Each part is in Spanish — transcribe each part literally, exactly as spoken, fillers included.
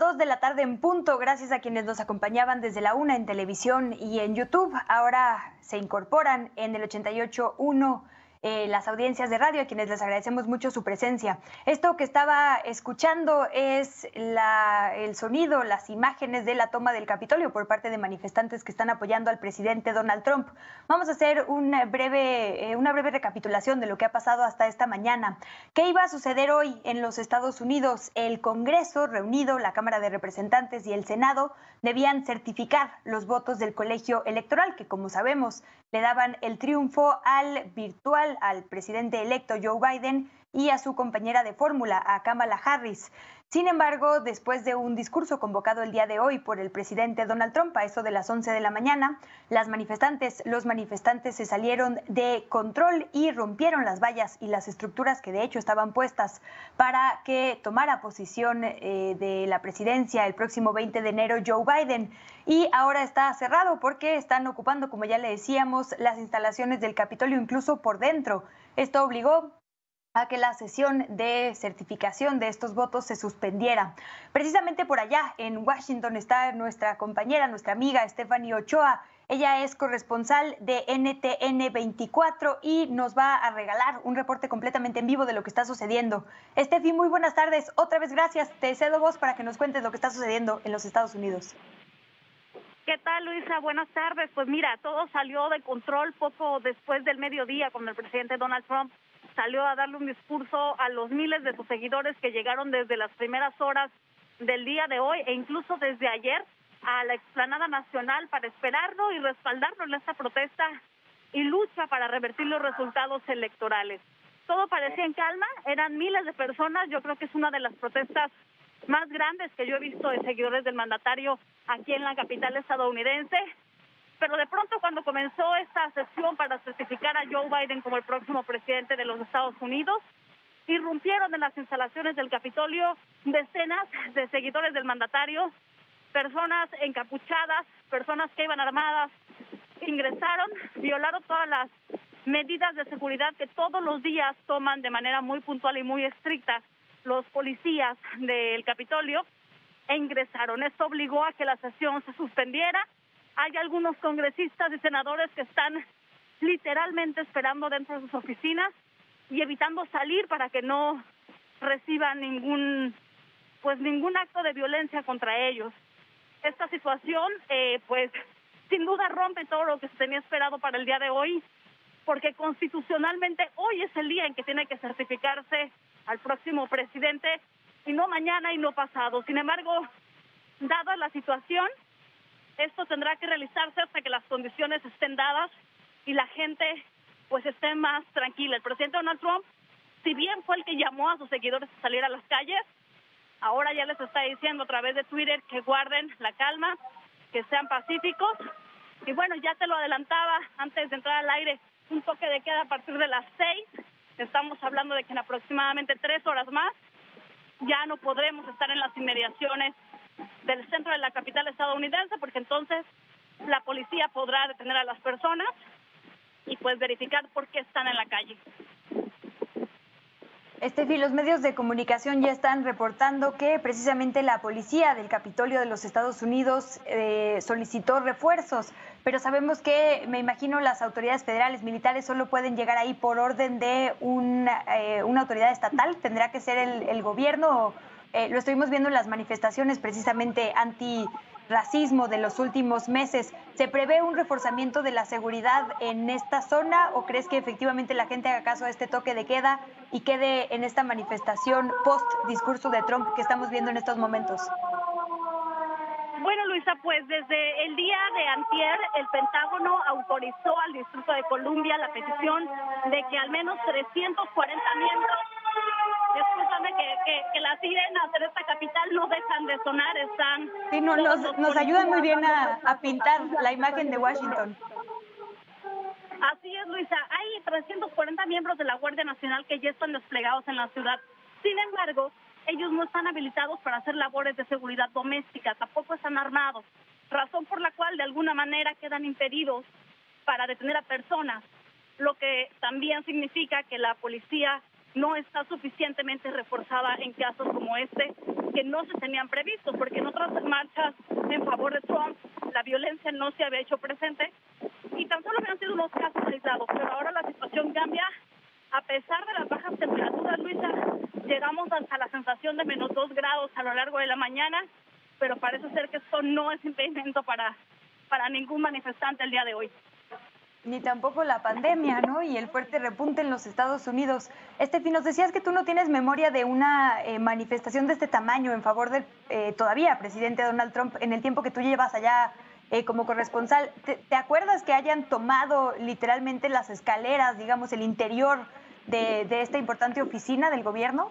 dos de la tarde en punto. Gracias a quienes nos acompañaban desde la una en televisión y en YouTube. Ahora se incorporan en el ochenta y ocho punto uno eh, las audiencias de radio, a quienes les agradecemos mucho su presencia. Esto que estaba escuchando es la, el sonido, las imágenes de la toma del Capitolio por parte de manifestantes que están apoyando al presidente Donald Trump. Vamos a hacer una breve, eh, una breve recapitulación de lo que ha pasado hasta esta mañana. ¿Qué iba a suceder hoy en los Estados Unidos? El Congreso reunido, la Cámara de Representantes y el Senado debían certificar los votos del colegio electoral, que como sabemos le daban el triunfo al virtual, al presidente electo Joe Biden y a su compañera de fórmula, a Kamala Harris. Sin embargo, después de un discurso convocado el día de hoy por el presidente Donald Trump a eso de las once de la mañana, las manifestantes, los manifestantes se salieron de control y rompieron las vallas y las estructuras que de hecho estaban puestas para que tomara posición eh, de la presidencia el próximo veinte de enero Joe Biden. Y ahora está cerrado porque están ocupando, como ya le decíamos, las instalaciones del Capitolio, incluso por dentro. Esto obligó a que la sesión de certificación de estos votos se suspendiera. Precisamente por allá, en Washington, está nuestra compañera, nuestra amiga Stephanie Ochoa. Ella es corresponsal de N T N veinticuatro y nos va a regalar un reporte completamente en vivo de lo que está sucediendo. Steffi, muy buenas tardes. Otra vez gracias. Te cedo voz para que nos cuentes lo que está sucediendo en los Estados Unidos. ¿Qué tal, Luisa? Buenas tardes. Pues mira, todo salió de control poco después del mediodía, cuando el presidente Donald Trump salió a darle un discurso a los miles de sus seguidores que llegaron desde las primeras horas del día de hoy e incluso desde ayer a la explanada nacional para esperarlo y respaldarlo en esta protesta y lucha para revertir los resultados electorales. Todo parecía en calma, eran miles de personas. Yo creo que es una de las protestas más grandes que yo he visto de seguidores del mandatario aquí en la capital estadounidense. Pero de pronto, cuando comenzó esta sesión para certificar a Joe Biden como el próximo presidente de los Estados Unidos, irrumpieron en las instalaciones del Capitolio decenas de seguidores del mandatario, personas encapuchadas, personas que iban armadas, ingresaron, violaron todas las medidas de seguridad que todos los días toman de manera muy puntual y muy estricta los policías del Capitolio, e ingresaron. Esto obligó a que la sesión se suspendiera. Hay algunos congresistas y senadores que están literalmente esperando dentro de sus oficinas y evitando salir para que no reciban ningún, pues ningún acto de violencia contra ellos. Esta situación, eh, pues, sin duda rompe todo lo que se tenía esperado para el día de hoy, porque constitucionalmente hoy es el día en que tiene que certificarse al próximo presidente y no mañana y no pasado. Sin embargo, dada la situación, esto tendrá que realizarse hasta que las condiciones estén dadas y la gente pues esté más tranquila. El presidente Donald Trump, si bien fue el que llamó a sus seguidores a salir a las calles, ahora ya les está diciendo a través de Twitter que guarden la calma, que sean pacíficos. Y bueno, ya te lo adelantaba antes de entrar al aire, un toque de queda a partir de las seis. Estamos hablando de que en aproximadamente tres horas más ya no podremos estar en las inmediaciones del centro de la capital estadounidense, porque entonces la policía podrá detener a las personas y pues verificar por qué están en la calle. Estefi, los medios de comunicación ya están reportando que precisamente la policía del Capitolio de los Estados Unidos eh, solicitó refuerzos, pero sabemos que, me imagino, las autoridades federales, militares, solo pueden llegar ahí por orden de una, eh, una autoridad estatal. ¿Tendrá que ser el, el gobierno? Eh, lo estuvimos viendo en las manifestaciones precisamente antirracismo de los últimos meses. ¿Se prevé un reforzamiento de la seguridad en esta zona o crees que efectivamente la gente haga caso a este toque de queda y quede en esta manifestación post-discurso de Trump que estamos viendo en estos momentos? Bueno, Luisa, pues desde el día de antier, el Pentágono autorizó al Distrito de Columbia la petición de que al menos trescientos cuarenta miembros, escúchame que, que, que las sirenas en esta capital no dejan de sonar, están... Sí, no, nos, nos ayudan muy bien a, a pintar la imagen de Washington. Así es, Luisa, hay trescientos cuarenta miembros de la Guardia Nacional que ya están desplegados en la ciudad. Sin embargo, ellos no están habilitados para hacer labores de seguridad doméstica, tampoco están armados, razón por la cual de alguna manera quedan impedidos para detener a personas, lo que también significa que la policía no está suficientemente reforzada en casos como este, que no se tenían previstos, porque en otras marchas en favor de Trump la violencia no se había hecho presente y tan solo habían sido unos casos aislados, pero ahora la situación cambia. A pesar de las bajas temperaturas, Luisa, llegamos hasta la sensación de menos dos grados a lo largo de la mañana, pero parece ser que esto no es impedimento para, para ningún manifestante el día de hoy. Ni tampoco la pandemia, ¿no? Y el fuerte repunte en los Estados Unidos. Estefi, nos decías que tú no tienes memoria de una eh, manifestación de este tamaño en favor del eh, todavía presidente Donald Trump en el tiempo que tú llevas allá eh, como corresponsal. ¿Te, ¿Te acuerdas que hayan tomado literalmente las escaleras, digamos, el interior de, de esta importante oficina del gobierno?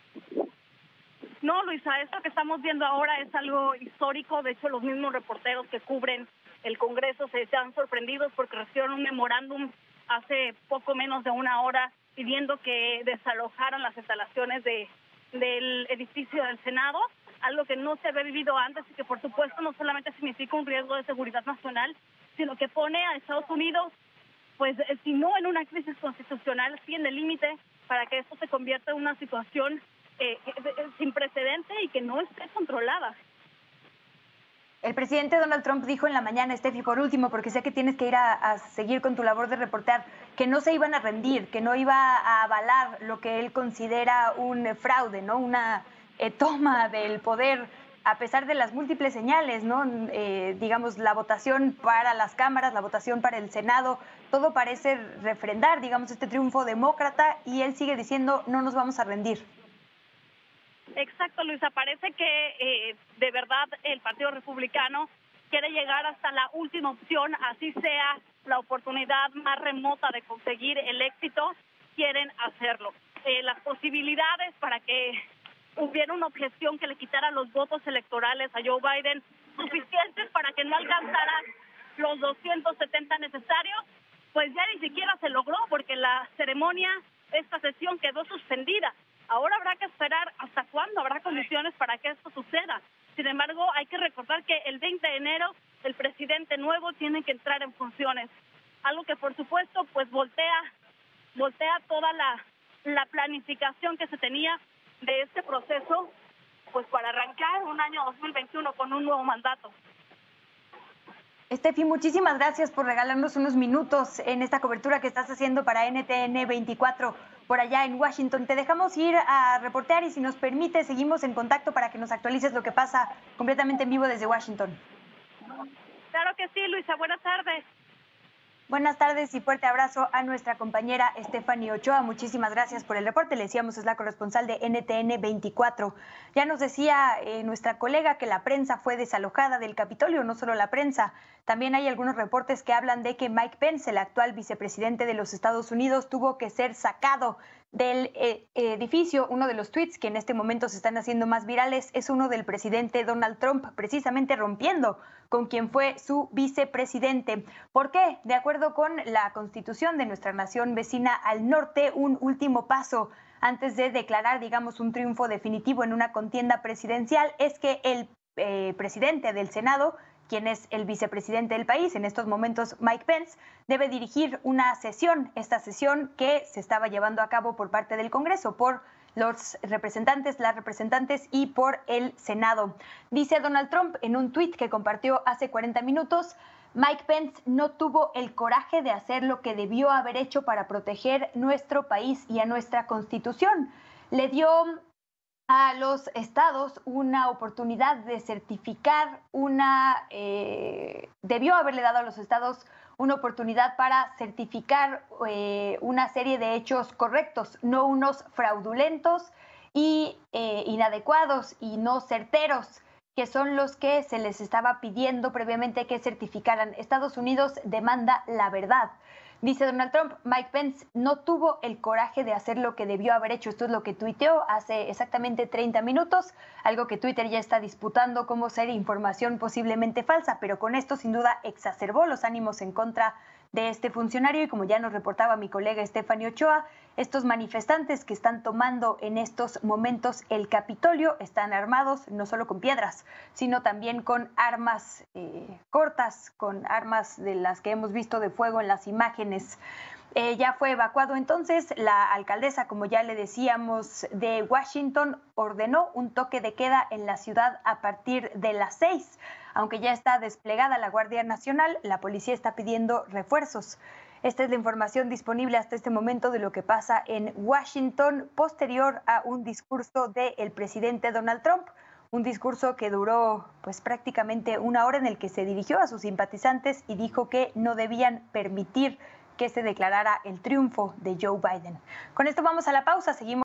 No, Luisa, esto que estamos viendo ahora es algo histórico. De hecho, los mismos reporteros que cubren el Congreso se están sorprendidos porque recibieron un memorándum hace poco menos de una hora pidiendo que desalojaran las instalaciones de, del edificio del Senado, algo que no se había vivido antes y que por supuesto no solamente significa un riesgo de seguridad nacional, sino que pone a Estados Unidos, pues si no en una crisis constitucional, sí en el límite para que esto se convierta en una situación eh, sin precedente y que no esté controlada. El presidente Donald Trump dijo en la mañana, Estefi, por último, porque sé que tienes que ir a, a seguir con tu labor de reportear, que no se iban a rendir, que no iba a avalar lo que él considera un fraude, ¿no? Una eh, toma del poder, a pesar de las múltiples señales, ¿no? Eh, digamos, la votación para las cámaras, la votación para el Senado, todo parece refrendar, digamos, este triunfo demócrata, y él sigue diciendo, no nos vamos a rendir. Exacto, Luisa. Parece que eh, de verdad el Partido Republicano quiere llegar hasta la última opción, así sea la oportunidad más remota de conseguir el éxito, quieren hacerlo. Eh, las posibilidades para que hubiera una objeción que le quitara los votos electorales a Joe Biden suficientes para que no alcanzara los doscientos setenta necesarios, pues ya ni siquiera se logró porque la ceremonia, esta sesión quedó suspendida. Ahora habrá que esperar hasta cuándo habrá condiciones para que esto suceda. Sin embargo, hay que recordar que el veinte de enero el presidente nuevo tiene que entrar en funciones. Algo que, por supuesto, pues voltea, voltea toda la, la planificación que se tenía de este proceso, pues para arrancar un año dos mil veintiuno con un nuevo mandato. Estefi, muchísimas gracias por regalarnos unos minutos en esta cobertura que estás haciendo para N T N veinticuatro por allá en Washington. Te dejamos ir a reportear y si nos permite seguimos en contacto para que nos actualices lo que pasa completamente en vivo desde Washington. Claro que sí, Luisa. Buenas tardes. Buenas tardes y fuerte abrazo a nuestra compañera Stephanie Ochoa. Muchísimas gracias por el reporte. Le decíamos, es la corresponsal de N T N veinticuatro. Ya nos decía eh, nuestra colega que la prensa fue desalojada del Capitolio, no solo la prensa. También hay algunos reportes que hablan de que Mike Pence, el actual vicepresidente de los Estados Unidos, tuvo que ser sacado del eh, edificio. Uno de los tweets que en este momento se están haciendo más virales es uno del presidente Donald Trump, precisamente rompiendo con quien fue su vicepresidente. ¿Por qué? De acuerdo con la Constitución de nuestra nación vecina al norte, un último paso antes de declarar, digamos, un triunfo definitivo en una contienda presidencial es que el eh, presidente del Senado, quien es el vicepresidente del país, en estos momentos Mike Pence, debe dirigir una sesión, esta sesión que se estaba llevando a cabo por parte del Congreso, por los representantes, las representantes y por el Senado. Dice Donald Trump en un tuit que compartió hace cuarenta minutos, Mike Pence no tuvo el coraje de hacer lo que debió haber hecho para proteger nuestro país y a nuestra Constitución. Le dio a los estados una oportunidad de certificar una, eh, debió haberle dado a los estados una oportunidad para certificar eh, una serie de hechos correctos, no unos fraudulentos y eh, inadecuados y no certeros, que son los que se les estaba pidiendo previamente que certificaran. Estados Unidos demanda la verdad. Dice Donald Trump, Mike Pence no tuvo el coraje de hacer lo que debió haber hecho. Esto es lo que tuiteó hace exactamente treinta minutos, algo que Twitter ya está disputando como ser información posiblemente falsa, pero con esto sin duda exacerbó los ánimos en contra de este funcionario y como ya nos reportaba mi colega Stephanie Ochoa, estos manifestantes que están tomando en estos momentos el Capitolio están armados no solo con piedras, sino también con armas eh, cortas, con armas de las que hemos visto de fuego en las imágenes. Eh, ya fue evacuado entonces. La alcaldesa, como ya le decíamos, de Washington ordenó un toque de queda en la ciudad a partir de las seis. Aunque ya está desplegada la Guardia Nacional, la policía está pidiendo refuerzos. Esta es la información disponible hasta este momento de lo que pasa en Washington, posterior a un discurso del presidente Donald Trump. Un discurso que duró pues prácticamente una hora, en el que se dirigió a sus simpatizantes y dijo que no debían permitir que se declarara el triunfo de Joe Biden. Con esto vamos a la pausa, seguimos.